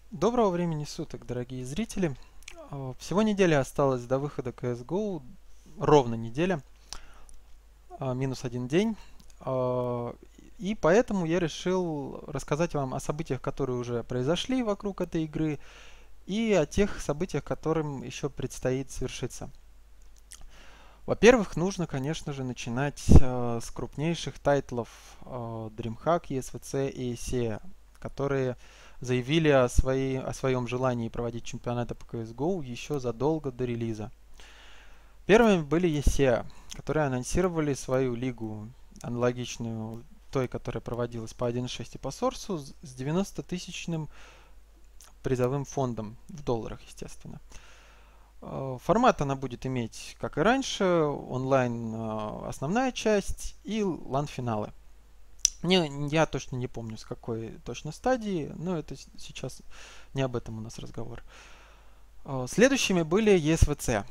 Доброго времени суток, дорогие зрители. Всего неделя осталась до выхода CSGO, ровно неделя, минус один день. И поэтому я решил рассказать вам о событиях, которые уже произошли вокруг этой игры, и о тех событиях, которым еще предстоит свершиться. Во-первых, нужно, конечно же, начинать с крупнейших тайтлов DreamHack, ESVC и ESEA, которые заявили о своем желании проводить чемпионаты по CSGO еще задолго до релиза. Первыми были ESEA, которые анонсировали свою лигу, аналогичную той, которая проводилась по 1.6 и по Source, с 90-тысячным призовым фондом в долларах, естественно. Формат она будет иметь, как и раньше, онлайн основная часть и лан-финалы. Я точно не помню, с какой точно стадии, но это сейчас не об этом у нас разговор. Следующими были ESVC.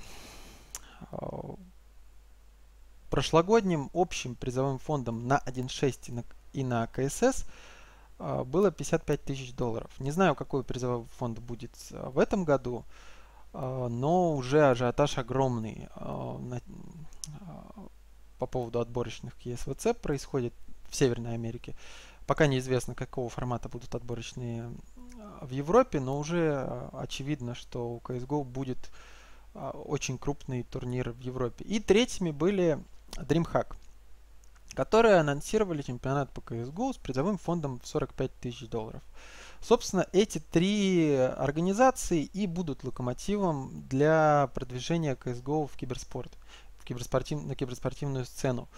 Прошлогодним общим призовым фондом на 1.6 и на КСС было 55 тысяч долларов. Не знаю, какой призовой фонд будет в этом году, но уже ажиотаж огромный по поводу отборочных ESVC происходит в Северной Америке. Пока неизвестно, какого формата будут отборочные в Европе, но уже очевидно, что у CSGO будет очень крупный турнир в Европе. И третьими были DreamHack, которые анонсировали чемпионат по CSGO с призовым фондом в 45 тысяч долларов. Собственно, эти три организации и будут локомотивом для продвижения CSGO в киберспорт, на киберспортивную сцену.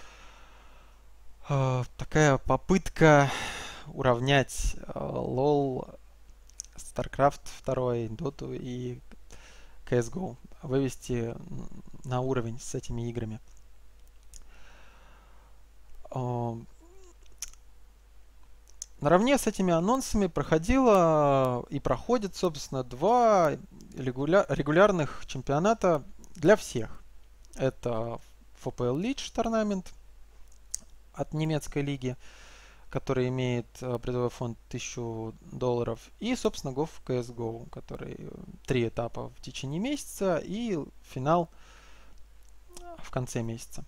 Такая попытка уравнять LoL, StarCraft 2, Dota и CSGO, вывести на уровень с этими играми. Наравне с этими анонсами проходило и проходит, собственно, два регулярных чемпионата для всех. Это FPL League Tournament от немецкой лиги, который имеет призовой фонд 1000 долларов, и, собственно, GoF CSGO, который 3 этапа в течение месяца и финал в конце месяца.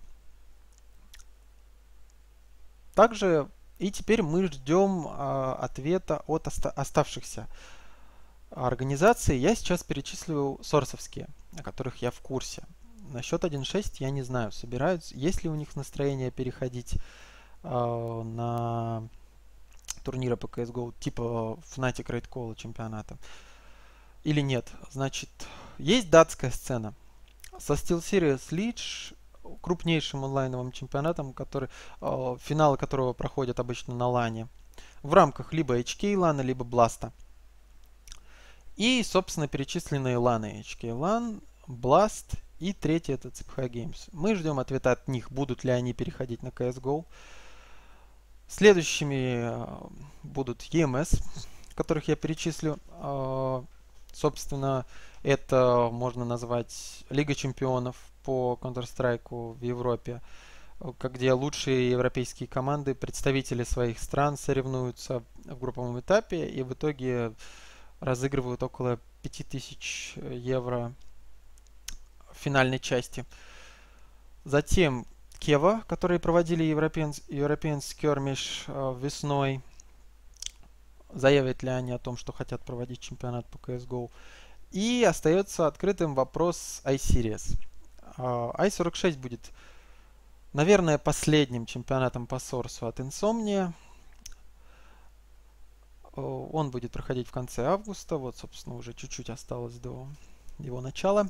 Также и теперь мы ждем ответа от оставшихся организаций. Я сейчас перечислю сорсовские, о которых я в курсе. Насчет 1.6 я не знаю, собираются, есть ли у них настроение переходить на турниры по CSGO типа Fnatic Raid Call чемпионата или нет. Значит, есть датская сцена со SteelSeries League, крупнейшим онлайновым чемпионатом, финалы которого проходят обычно на лане в рамках либо HK LAN, либо Blast. И, собственно, перечисленные ланы HK LAN, Blast и третий это CPH Games. Мы ждем ответа от них, будут ли они переходить на CSGO. Следующими будут EMS, которых я перечислю. Собственно, это можно назвать Лига чемпионов по Counter-Strike в Европе, где лучшие европейские команды, представители своих стран соревнуются в групповом этапе и в итоге разыгрывают около 5000 евро в финальной части. Затем Кева, которые проводили European Skirmish весной. Заявят ли они о том, что хотят проводить чемпионат по CSGO. И остается открытым вопрос iSeries. i46 будет, наверное, последним чемпионатом по Source от Insomnia. Он будет проходить в конце августа. Вот, собственно, уже чуть-чуть осталось до его начала.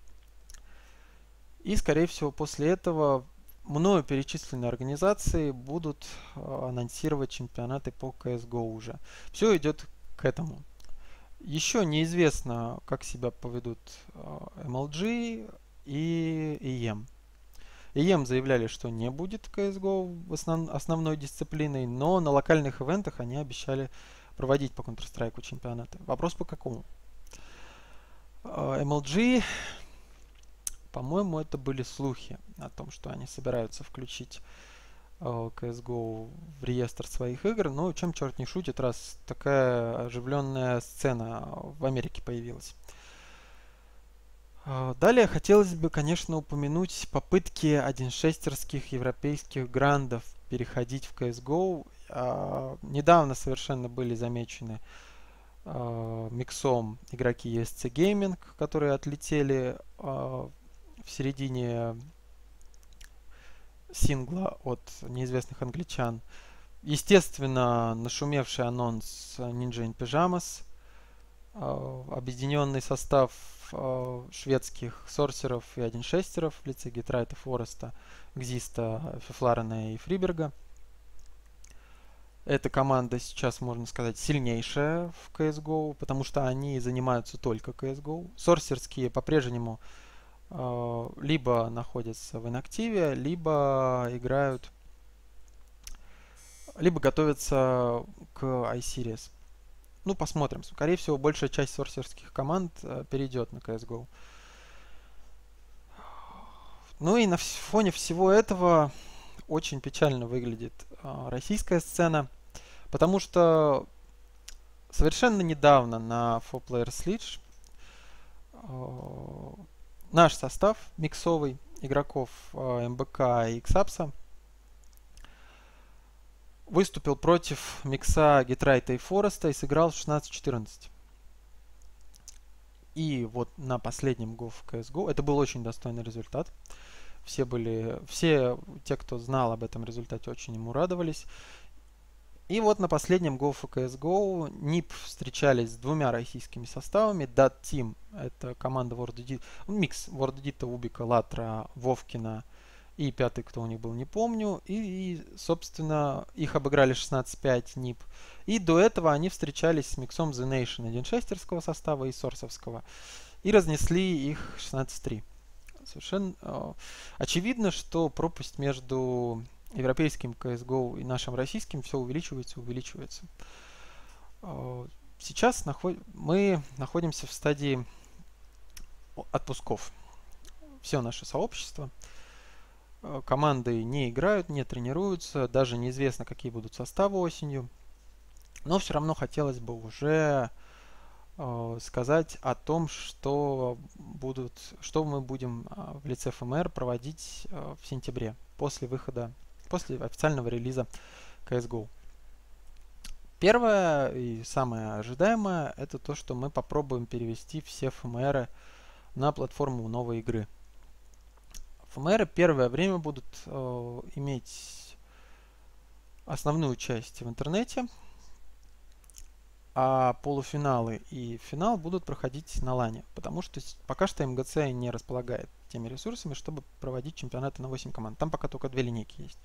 И, скорее всего, после этого мною перечисленные организации будут анонсировать чемпионаты по CSGO уже. Все идет к этому. Еще неизвестно, как себя поведут MLG и EM. EM заявляли, что не будет CSGO основной дисциплиной, но на локальных ивентах они обещали проводить по Counter-Strike чемпионаты. Вопрос по какому? MLG, по-моему, это были слухи о том, что они собираются включить CSGO в реестр своих игр. Но чем черт не шутит, раз такая оживленная сцена в Америке появилась. Далее хотелось бы, конечно, упомянуть попытки 1.6-ерских европейских грандов переходить в CSGO. Недавно совершенно были замечены миксом игроки ESC Gaming, которые отлетели в середине сингла от неизвестных англичан. Естественно, нашумевший анонс Ninja in Pyjamas, объединенный состав шведских сорсеров и 1.6-еров в лице Гитрайта, Фореста, Гзиста, Фефларена и Фриберга. Эта команда сейчас, можно сказать, сильнейшая в CSGO, потому что они занимаются только CSGO. Сорсерские по-прежнему либо находятся в инактиве, либо играют, либо готовятся к iSeries. Ну, посмотрим. Скорее всего, большая часть сорсерских команд перейдет на CSGO. Ну и на фоне всего этого очень печально выглядит российская сцена, потому что совершенно недавно на 4Players League наш состав миксовый игроков МБК и Xapsa выступил против микса Гитрайта и Фореста и сыграл 16-14. И вот на последнем Go в CSGO это был очень достойный результат. Все те, кто знал об этом результате, очень ему радовались. И вот на последнем Go for CSGO NiP встречались с двумя российскими составами. Dat Team, это команда микс Вордедита, Убика, Латра, Вовкина и пятый, кто у них был, не помню. И собственно, их обыграли 16-5 NiP. И до этого они встречались с миксом The Nation 1.6-ерского состава и сорсовского. И разнесли их 16-3. Совершенно очевидно, что пропасть между европейским CSGO и нашим российским все увеличивается. Сейчас мы находимся в стадии отпусков. Все наше сообщество. Команды не играют, не тренируются, даже неизвестно, какие будут составы осенью. Но все равно хотелось бы уже сказать о том, что мы будем в лице ФМР проводить в сентябре, после официального релиза CSGO. Первое и самое ожидаемое — это то, что мы попробуем перевести все ФМРы на платформу новой игры. ФМРы первое время будут иметь основную часть в интернете, а полуфиналы и финал будут проходить на лане, потому что пока что МГЦ не располагает теми ресурсами, чтобы проводить чемпионаты на 8 команд. Там пока только 2 линейки есть.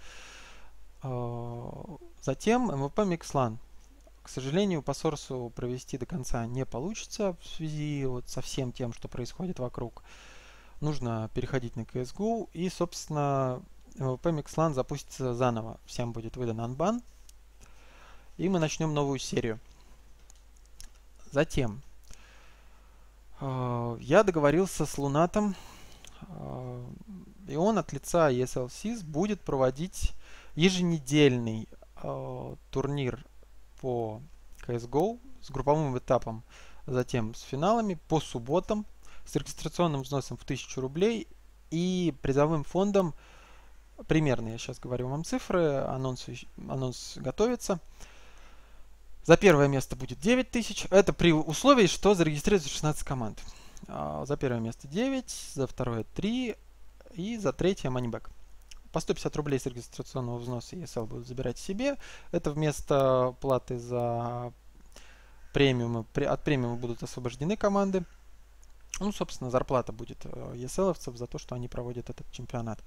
Затем MVP Mixlan. К сожалению, по сорсу провести до конца не получится в связи со всем тем, что происходит вокруг. Нужно переходить на CSGO, и, собственно, MVP Mixlan запустится заново. Всем будет выдан анбан, и мы начнем новую серию. Затем я договорился с Лунатом, и он от лица ESL SIS будет проводить еженедельный турнир по CSGO с групповым этапом, затем с финалами по субботам, с регистрационным взносом в 1000 рублей и призовым фондом, примерно я сейчас говорю вам цифры, анонс готовится. За первое место будет 9000. Это при условии, что зарегистрируется 16 команд. За первое место 9, за второе 3 и за третье moneyback. По 150 рублей с регистрационного взноса ESL будут забирать себе. Это вместо платы за премиумы. От премиума будут освобождены команды. Ну, собственно, зарплата будет ESL-овцев за то, что они проводят этот чемпионат.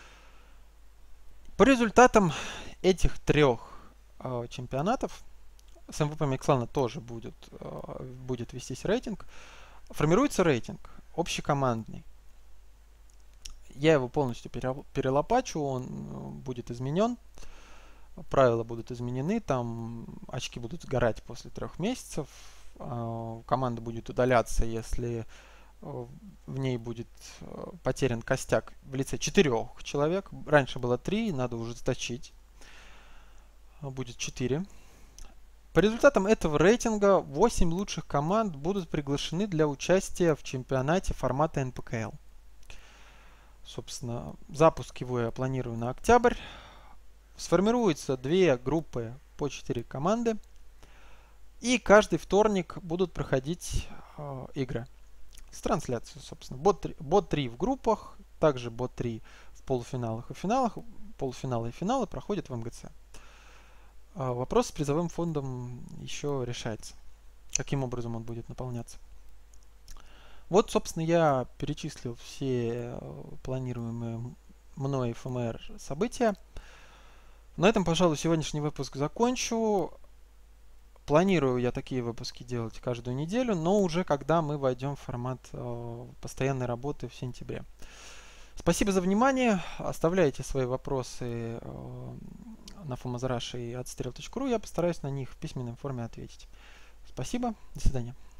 По результатам этих трех чемпионатов с MVP Mixlan тоже будет вестись рейтинг. Формируется рейтинг общекомандный. Я его полностью перелопачу, он будет изменен. Правила будут изменены, там очки будут сгорать после 3 месяцев. Команда будет удаляться, если в ней будет потерян костяк в лице 4 человек. Раньше было 3, надо ужесточить будет 4. По результатам этого рейтинга 8 лучших команд будут приглашены для участия в чемпионате формата НПКЛ. Собственно, запуск его я планирую на октябрь. Сформируются 2 группы по 4 команды. И каждый вторник будут проходить игры с трансляцией, собственно. Бот 3 в группах, также бот 3 в полуфиналах и финалах. Полуфиналы и финалы проходят в МГЦ. Вопрос с призовым фондом еще решается. Каким образом он будет наполняться. Вот, собственно, я перечислил все планируемые мной ФМР события. На этом, пожалуй, сегодняшний выпуск закончу. Планирую я такие выпуски делать каждую неделю, но уже когда мы войдем в формат постоянной работы в сентябре. Спасибо за внимание. Оставляйте свои вопросы на FOMOSRush и отстрел.ru. Я постараюсь на них в письменной форме ответить. Спасибо. До свидания.